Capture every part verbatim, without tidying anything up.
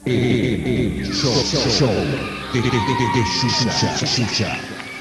El show, show de, de, de, de, de Xuxa, Xuxa.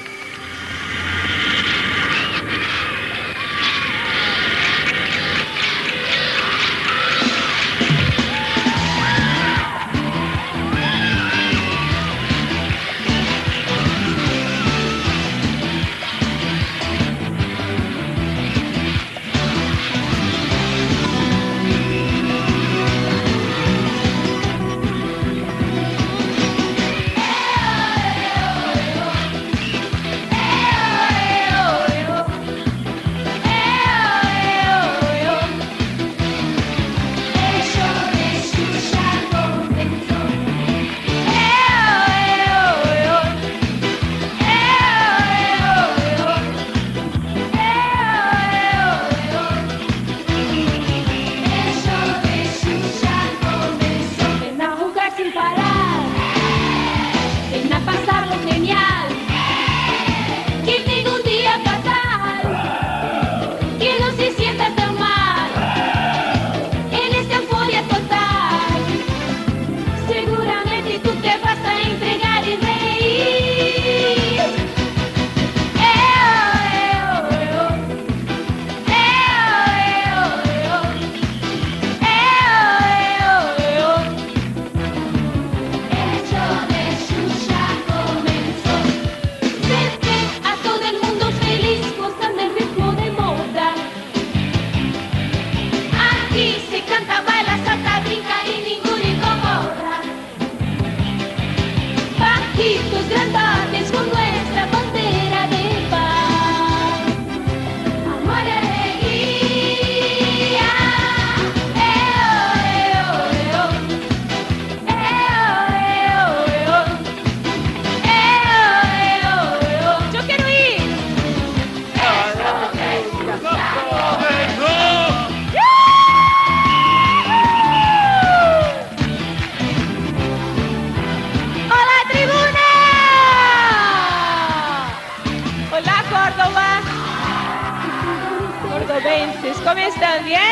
¿Cómo están? ¿Bien?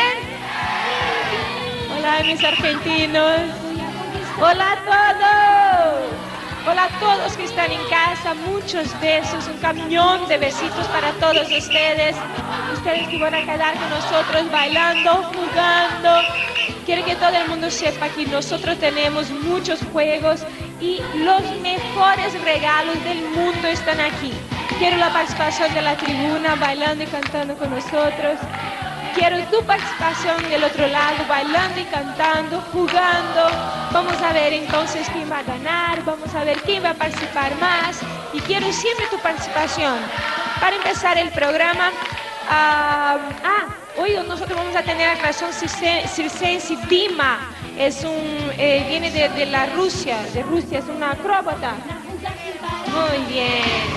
Hola mis argentinos. Hola a todos. Hola a todos que están en casa. Muchos besos, un camión de besitos para todos ustedes. Ustedes que van a quedar con nosotros bailando, jugando. Quiero que todo el mundo sepa que nosotros tenemos muchos juegos y los mejores regalos del mundo están aquí. Quiero la participación de la tribuna bailando y cantando con nosotros. Quiero tu participación del otro lado, bailando y cantando, jugando. Vamos a ver entonces quién va a ganar, vamos a ver quién va a participar más. Y quiero siempre tu participación. Para empezar el programa, uh, ah, hoy nosotros vamos a tener la creación circense Dima. Es un, eh, viene de, de la Rusia, de Rusia, es una acróbata. Muy bien.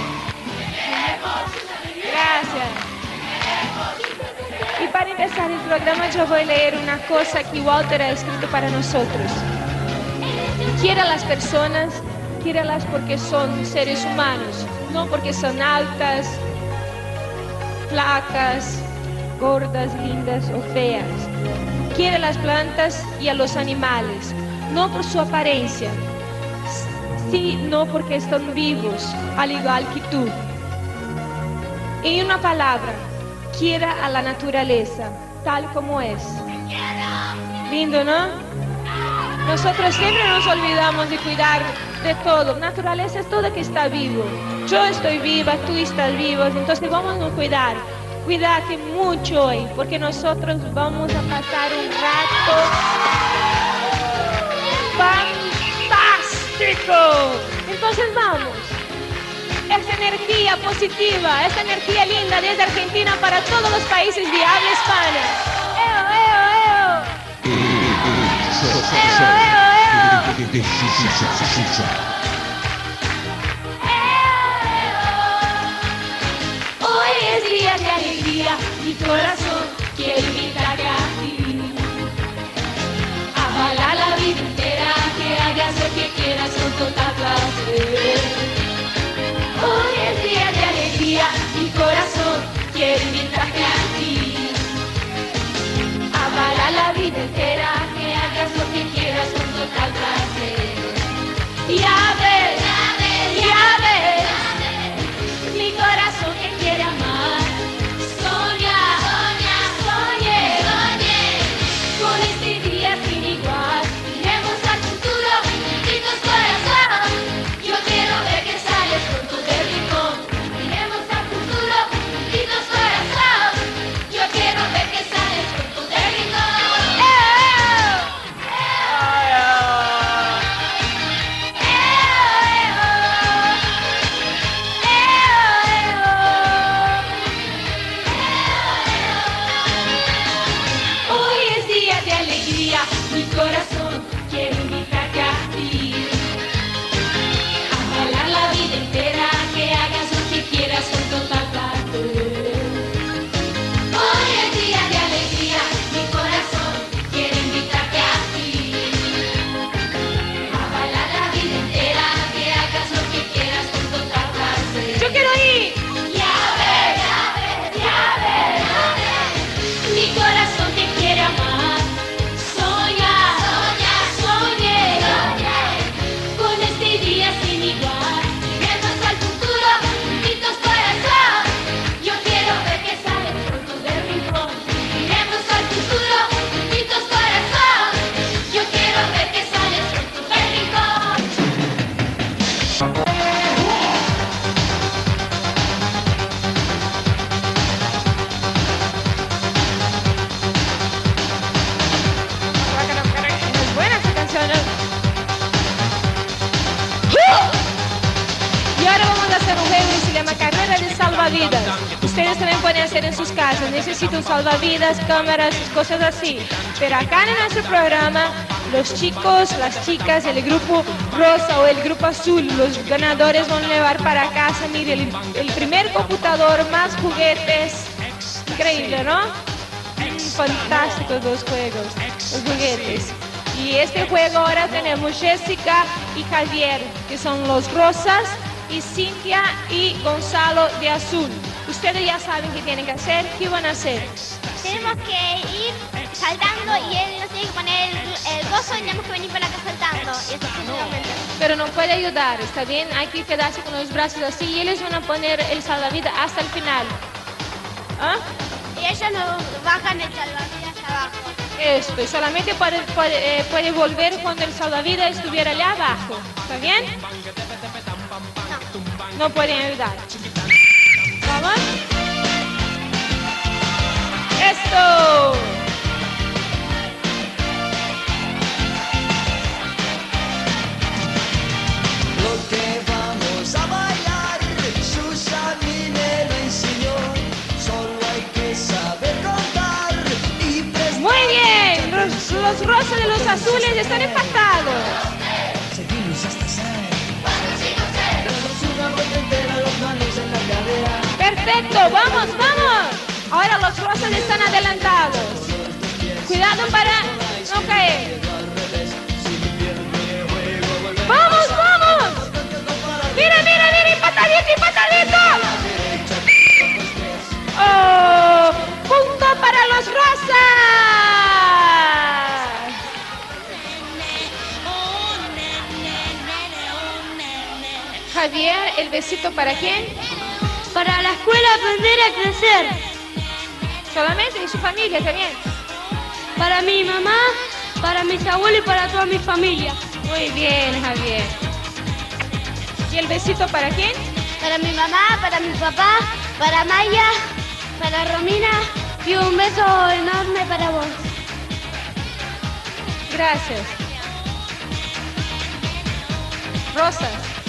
Gracias. Y para empezar el programa yo voy a leer una cosa que Walter ha escrito para nosotros. Quiere a las personas, quiéralas porque son seres humanos, no porque son altas, flacas, gordas, lindas o feas. Quiere a las plantas y a los animales, no por su apariencia, sino porque están vivos, al igual que tú. En una palabra, quiera a la naturaleza, tal como es. Lindo, ¿no? Nosotros siempre nos olvidamos de cuidar de todo. Naturaleza es todo que está vivo. Yo estoy viva, tú estás vivo, entonces vamos a cuidar. Cuídate mucho hoy, porque nosotros vamos a pasar un rato fantástico. Entonces vamos. Esa energía positiva, esa energía linda desde Argentina para todos los países de habla hispana. ¡Eo, eo, eo! ¡Eo, eo, eo! Hoy es día de alegría, mi corazón quiere invitarte a ti. A bailar la vida entera, que hagas lo que quieras con total placer. Hoy es día de alegría, mi corazón quiere invitarte a ti. A bailar la vida entera, que hagas lo que quieras con total placer. Ya ves, ya ves, mi corazón que quiere amar. Soña, soña, soñé, soñé, con este día sin igual. Iremos al futuro, juntitos corazón. Yo quiero ver que sales pronto del rincón. Iremos al futuro, juntitos corazón. Yo quiero ver que sales pronto del rincón. ¡Eh! Hoy es día de alegría, mi corazón quiere invitarte a ti. A bailar la vida entera, que hagas lo que quieras con total placer. Hoy es día de alegría, mi corazón quiere invitarte a ti. A bailar la vida entera, que hagas lo que quieras con total placer. Yo quiero ir. Ya ves, ya ves, ya ves, ya ves. Mi corazón te quiere amar. Soña, soña, soñé, soñé, con este día sin igual. Iremos al futuro, juntitos corazón. Yo quiero ver que sales pronto del rincón. Iremos al futuro, juntitos corazón. Yo quiero ver que sales pronto del rincón. Es buena esa canción, ¿no? Y ahora vamos a hacer un juego que se llama Carrera de Salvavidas. Ustedes también pueden hacer en sus casas. Necesitan salvavidas, cámaras, cosas así. Pero acá en nuestro programa, los chicos, las chicas, el grupo rosa o el grupo azul, los ganadores van a llevar para casa, mire, el, el primer computador, más juguetes. Increíble, ¿no? Fantásticos los juegos, los juguetes. Y este juego ahora tenemos Jessica y Javier, que son los rosas, y Cintia y Gonzalo de azul. Ustedes ya saben qué tienen que hacer. ¿Qué van a hacer? Tenemos que ir saltando y él nos tiene que poner el, el gozo y tenemos que venir para acá saltando. Y eso sucesivamente. Pero no puede ayudar, ¿está bien? Hay que quedarse con los brazos así y ellos van a poner el salvavidas hasta el final. ¿Ah? Y ellos nos bajan el salvavidas abajo. Esto, y solamente puede, puede, eh, puede volver cuando el salvavidas estuviera allá abajo. ¿Está bien? No. No pueden ayudar. ¿Vamos? ¡Esto! Lo que vamos a bailar, Xuxa a mí me lo enseñó. Solo hay que saber contar y prestar. Muy bien, los, los rosas de los azules están empatados. Seguimos hasta ser. Damos una vuelta entera, las manos en la cadera. Perfecto, vamos, vamos. Ahora los rosas están adelantados. Cuidado para no caer. ¡Vamos, vamos! ¡Mira, mira, mira! ¡Empatadito, empatadito! ¡Oh! ¡Punto para los rosas! Javier, ¿el besito para quién? Para la escuela aprender a crecer. Solamente y su familia también. Para mi mamá, para mis abuelos y para toda mi familia. Muy bien, Javier. ¿Y el besito para quién? Para mi mamá, para mi papá, para Maya, para Romina y un beso enorme para vos. Gracias. Rosas.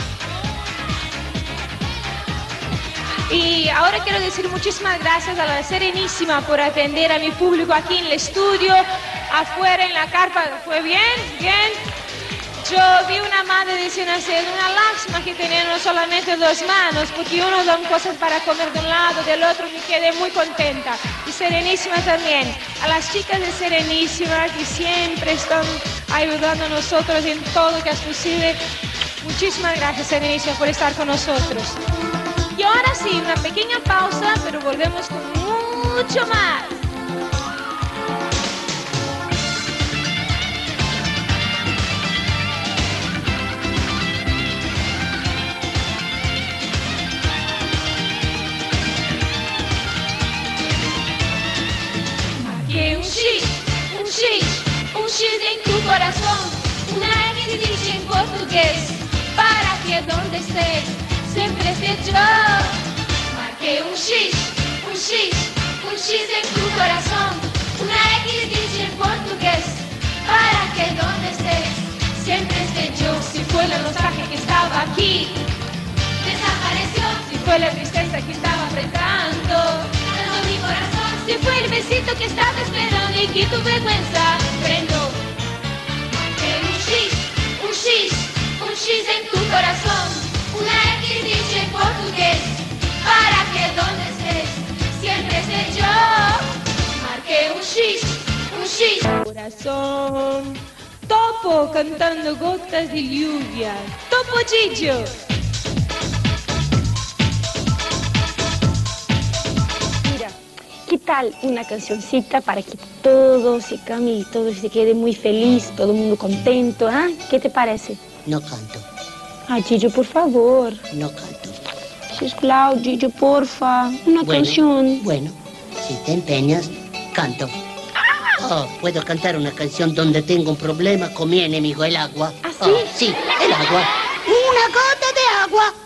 Y ahora quiero decir muchísimas gracias a la Serenísima por atender a mi público aquí en el estudio, afuera en la carpa. ¿Fue bien? Bien. Yo vi una madre diciendo así, una lástima que tenían solamente dos manos, porque uno da cosas para comer de un lado, del otro, me quedé muy contenta. Y Serenísima también. A las chicas de Serenísima que siempre están ayudando a nosotros en todo que es posible. Muchísimas gracias, Serenísima, por estar con nosotros. Y ahora sí, una pequeña pausa, pero volvemos con mucho más. X en tu corazón, una X dice en portugués, para que donde estés, siempre esté yo. Marqué un X, un X, un X en tu corazón, una X dice en portugués, para que donde estés, siempre esté yo. Si fue la nostalgia que estaba aquí, desapareció. Si fue la tristeza que estaba apretando dando mi corazón, si fue el besito que estaba esperando y que tu vergüenza prendo. Que un X, un X, un X en tu corazón, una X dice en portugués, para que donde estés, siempre esté yo. Marqué un X, un X. Corazón. Topo cantando gotas de lluvia. Topo Gigio. Mira, ¿qué tal una cancioncita para que todos se cambien y todos se quede muy feliz, todo el mundo contento? ¿Ah? ¿Qué te parece? No canto. Ah, Gigio, por favor. No canto. Sí, claro, Gigio, porfa. Una Bueno, canción. Bueno, si te empeñas, canto. Oh, puedo cantar una canción donde tengo un problema con mi enemigo, el agua. ¿Ah, sí? Oh, sí, el agua. Una gota de agua.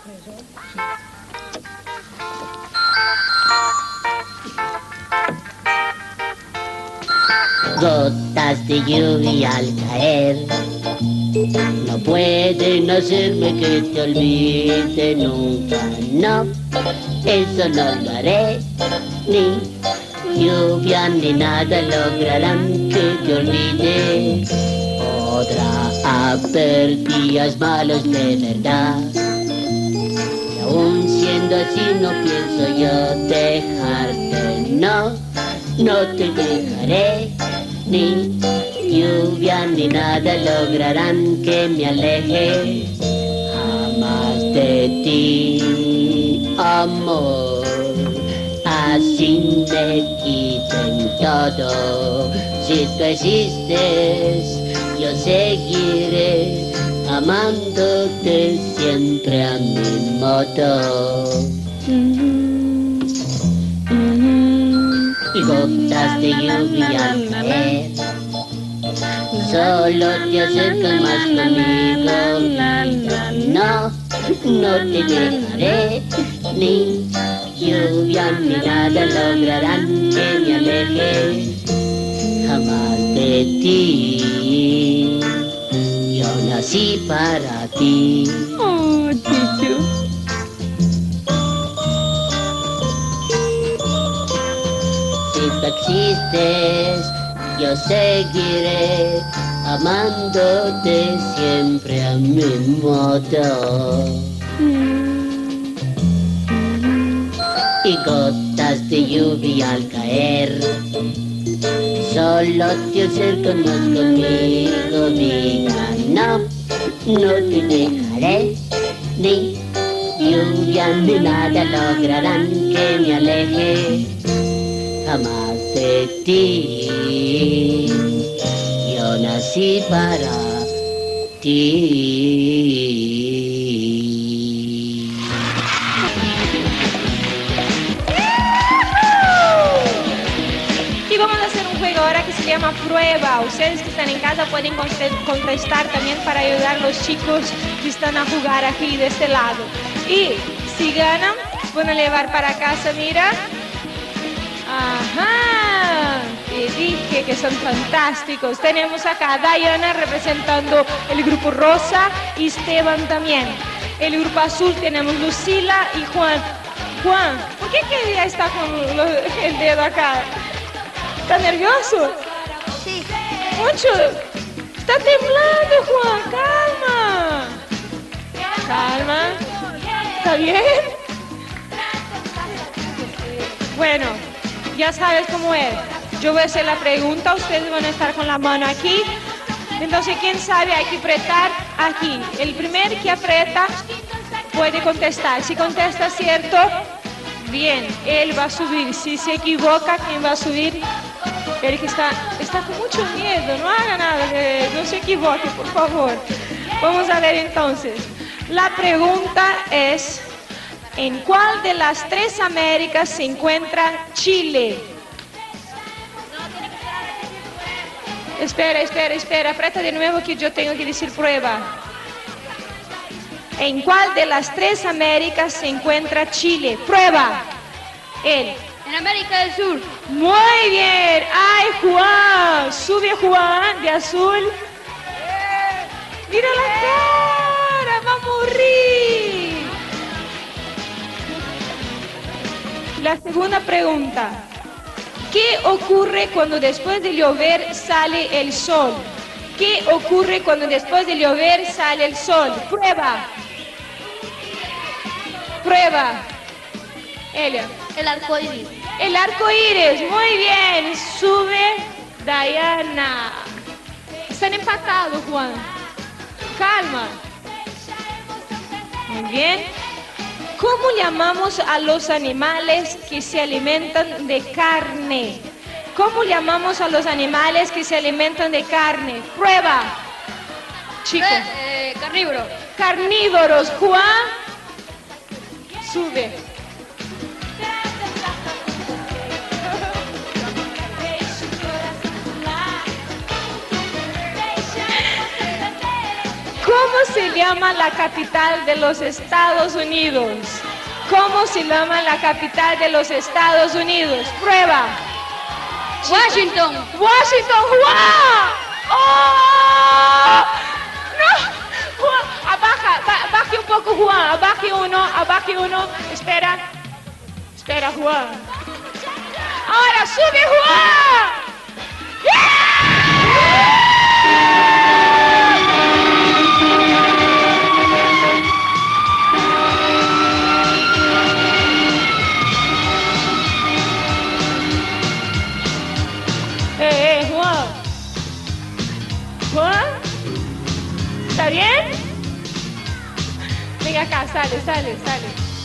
Gotas de lluvia al caer no pueden hacerme que te olvide nunca, no. Eso no lo haré, ni lluvia ni nada lograrán que te olvide. Podrá haber días malos de verdad, y aún siendo así no pienso yo dejarte, no, no te dejaré. Ni lluvia ni nada lograrán que me aleje jamás de ti, amor. Así me quiten todo. Si tú existes, yo seguiré amándote siempre a mi modo. Mm-hmm. Mm-hmm. Y gotas de lluvia al caer solo te acercan más conmigo. No, no te dejaré, ni lluvia ni nada lograrán que me aleje jamás de ti. Yo nací para ti. Oh, Gigio. Si tú existes, yo seguiré amándote siempre a mi modo. Y gotas de lluvia al caer solo te acercan más conmigo, vida. No, no te dejaré, ni lluvia ni nada lograrán que me aleje jamás de ti. Yo nací para ti. Y vamos a hacer un juego ahora que se llama Prueba. Ustedes que están en casa pueden contestar también para ayudar a los chicos que están a jugar aquí de este lado. Y si ganan, van a llevar para casa, mira. Ajá, te dije que son fantásticos. Tenemos acá a Diana representando el grupo rosa y Esteban también. El grupo azul tenemos Lucila y Juan. Juan, ¿por qué que día está con lo, el dedo acá? ¿Está nervioso? Sí. Mucho. Está temblando, Juan. Calma. Calma. ¿Está bien? Bueno, ya sabes cómo es. Yo voy a hacer la pregunta, ustedes van a estar con la mano aquí. Entonces, ¿quién sabe? Hay que apretar aquí. El primer que aprieta puede contestar. Si contesta cierto, bien, él va a subir. Si se equivoca, ¿quién va a subir? El que está, está con mucho miedo, no haga nada, no se equivoque, por favor. Vamos a ver entonces. La pregunta es, ¿en cuál de las tres Américas se encuentra Chile? Espera, espera, espera. Aprieta de nuevo que yo tengo que decir prueba. ¿En cuál de las tres Américas se encuentra Chile? Prueba. Él. En América del Sur. Muy bien. Ay, Juan. Sube Juan de azul. Mira la cara. Va a morir. La segunda pregunta. ¿Qué ocurre cuando después de llover sale el sol? ¿Qué ocurre cuando después de llover sale el sol? Prueba. Prueba. Elia. El arco iris. El arco iris. Muy bien. Sube Diana. Están empatados, Juan. Calma. Muy bien. ¿Cómo llamamos a los animales que se alimentan de carne? ¿Cómo llamamos a los animales que se alimentan de carne? Prueba. Chicos. Eh, eh, carnívoro. Carnívoros. Juan. Sube. ¿Cómo se llama la capital de los Estados Unidos? ¿Cómo se llama la capital de los Estados Unidos? Prueba. Washington. Washington, Juan. ¡Oh! ¡No! Juan, abaja, ba- baje un poco, Juan. Abaje uno, abaje uno. Espera. Espera, Juan. Ahora sube, Juan. ¡Yeah! Eh, eh, Juan. Juan. ¿Está bien? Venga acá, sale, sale, sale.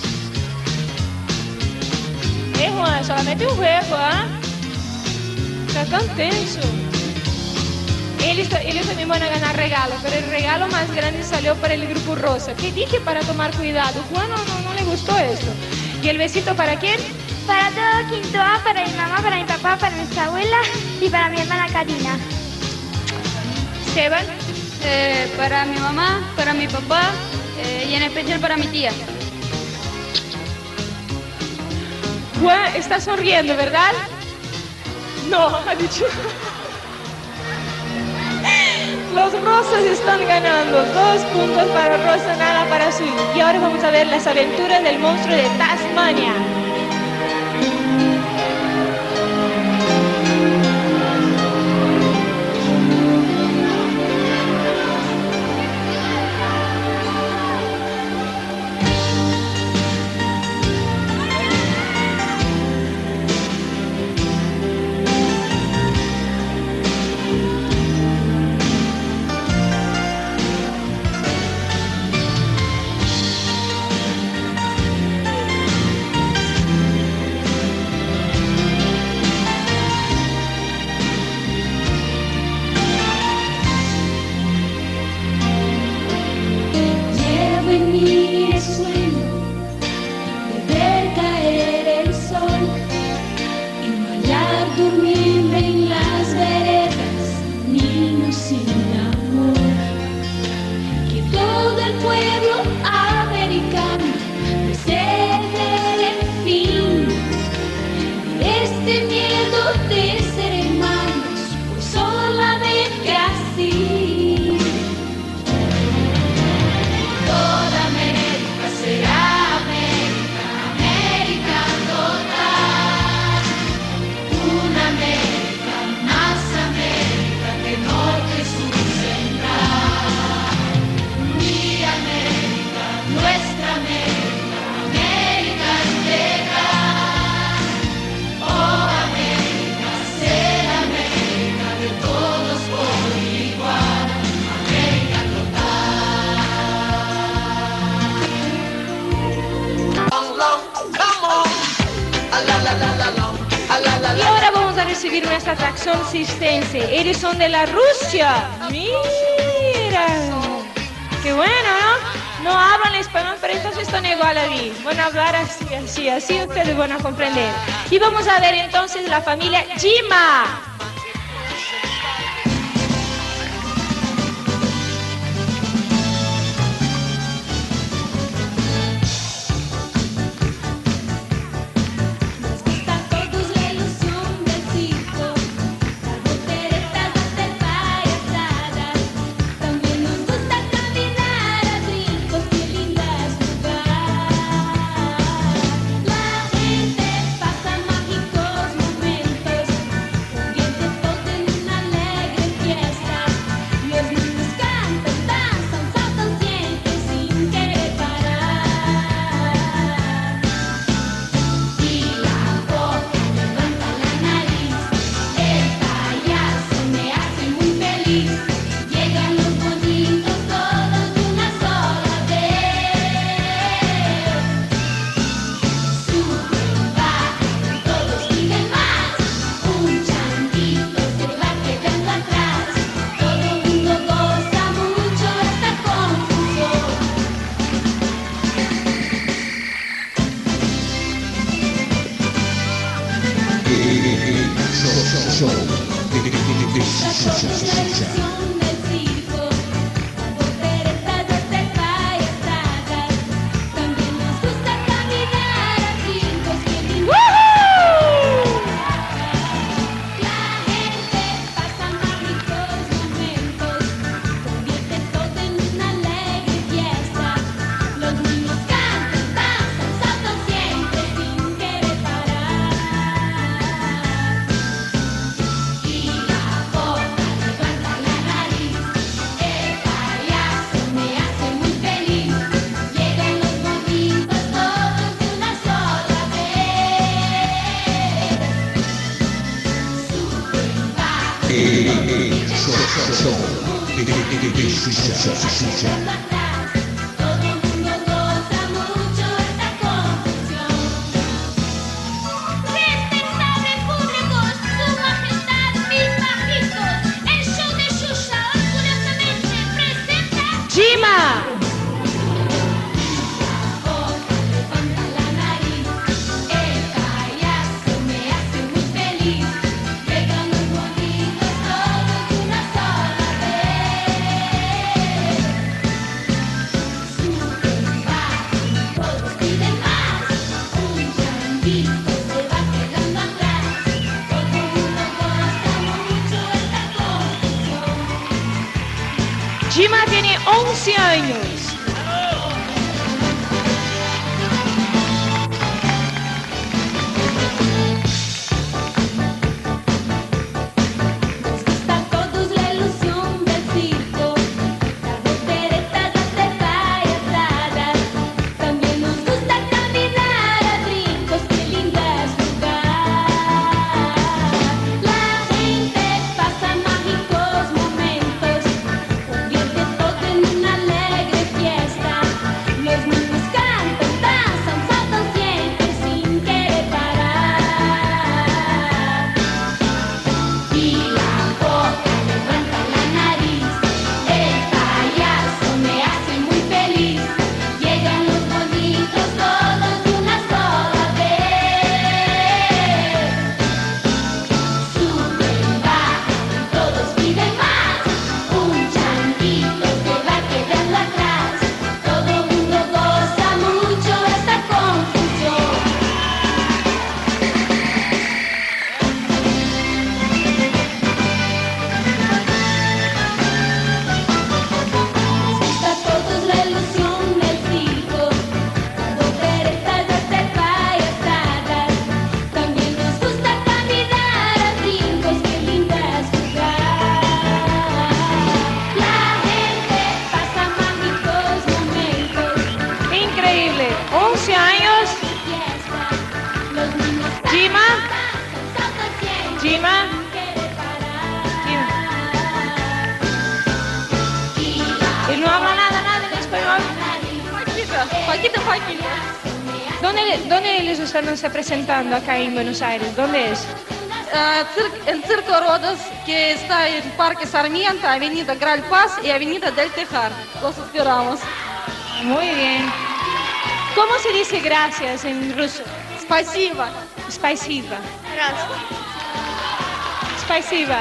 Eh, Juan, solamente un juego, ¿ah? Está tan tenso. Ellos, ellos también van a ganar regalo, pero el regalo más grande salió para el Grupo Rosa. ¿Qué dije para tomar cuidado? Juan no, no, no le gustó esto. ¿Y el besito para quién? Para todo quinto A, para mi mamá, para mi papá, para nuestra abuela y para mi hermana Karina. Esteban. Eh, para mi mamá, para mi papá eh, y en especial para mi tía. Juan está sonriendo, ¿verdad? No, ha dicho. Los rosas están ganando. Dos puntos para Rosa, nada para Azul. Y ahora vamos a ver las aventuras del monstruo de Tasmania. Y ahora vamos a recibir nuestra atracción cistense. Ellos son de la Rusia. Mira. Qué bueno, ¿no? No hablan español, pero entonces están igual a mí. Van a hablar así, así, así ustedes van a comprender. Y vamos a ver entonces la familia Jima. de Xuxa. Jima. Jima tiene once años. once años. Jima. Jima. Jima. Y no habla nada, nada en español. Poquito, poquito. ¿Dónde, ¿Dónde les están presentando acá en Buenos Aires? ¿Dónde es? Uh, cir- el Circo Rodas, que está en Parque Sarmiento, Avenida Gral Paz y Avenida del Tejar. Los esperamos. Muy bien. ¿Cómo se dice gracias en ruso? Спасибо. Спасибо. Спасибо.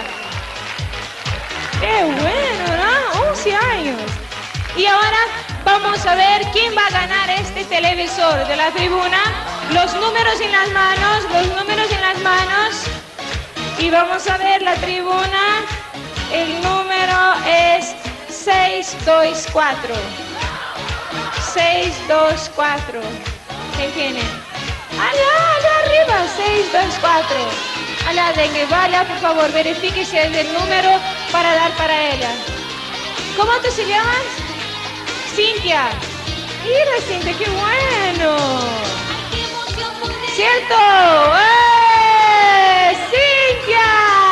Qué bueno, ¿no? once años. Y ahora vamos a ver quién va a ganar este televisor de la tribuna. Los números en las manos, los números en las manos. Y vamos a ver la tribuna. El número es seis dos cuatro. seis dos cuatro. ¿Quién tiene? Allá, allá arriba, seis dos cuatro. Allá, dengue, vaya, por favor, verifique si es el número para dar para ella. ¿Cómo tú se llamas? Cintia. Mira, Cintia, qué bueno. ¿Cierto? ¡Eh! ¡Cintia!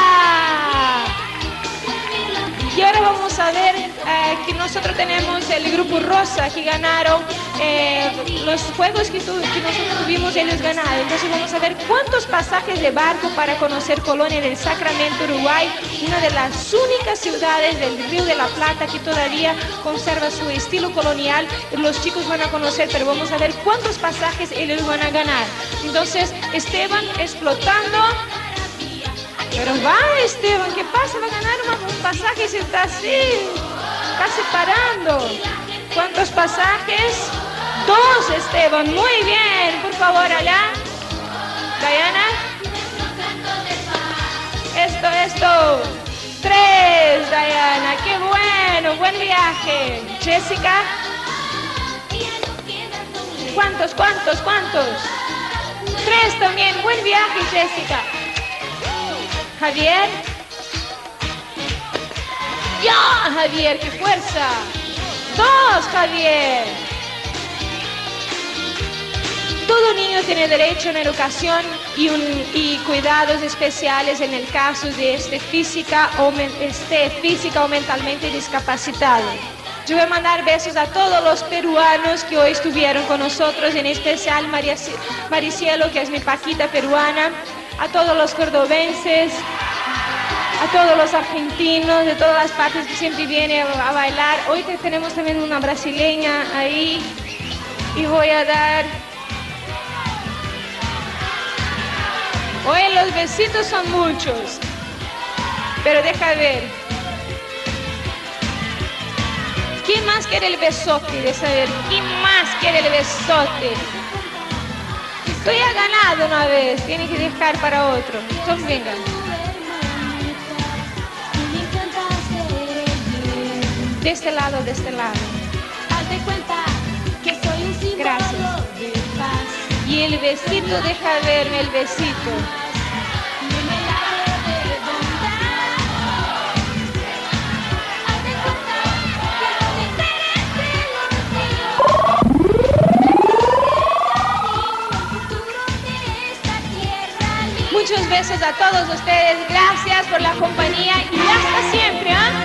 Y ahora vamos a ver eh, que nosotros tenemos el grupo Rosa que ganaron eh, los juegos que, tu, que nosotros tuvimos, ellos ganaron. Entonces vamos a ver cuántos pasajes de barco para conocer Colonia del Sacramento, Uruguay, una de las únicas ciudades del Río de la Plata que todavía conserva su estilo colonial. Los chicos van a conocer, pero vamos a ver cuántos pasajes ellos van a ganar. Entonces Esteban explotando. Pero va, Esteban, ¿qué pasa? Va a ganar un pasaje, se está así, casi parando. ¿Cuántos pasajes? Dos, Esteban, muy bien. Por favor, allá. Diana. Esto, esto. Tres, Diana, qué bueno, buen viaje. Jessica. ¿Cuántos, cuántos, cuántos? Tres también, buen viaje, Jessica. Javier. ¡Ya, Javier! ¡Qué fuerza! ¡Dos, Javier! ¡Dos todo niño tiene derecho a una educación y, un, y cuidados especiales en el caso de este física o, men- esté física o mentalmente discapacitado. Yo voy a mandar besos a todos los peruanos que hoy estuvieron con nosotros, en especial María, Maricielo, que es mi paquita peruana, a todos los cordobenses, a todos los argentinos, de todas las partes que siempre vienen a, a bailar. Hoy te- tenemos también una brasileña ahí y voy a dar... Hoy los besitos son muchos, pero deja ver. ¿Quién más quiere el besote? De saber, ¿quién más quiere el besote? Tú ya has ganado una vez, tienes que dejar para otro. Entonces vengan. De este lado, de este lado. Gracias. Y el besito, deja verme el besito. Muchos besos a todos ustedes. Gracias por la compañía y hasta siempre, ¿ah?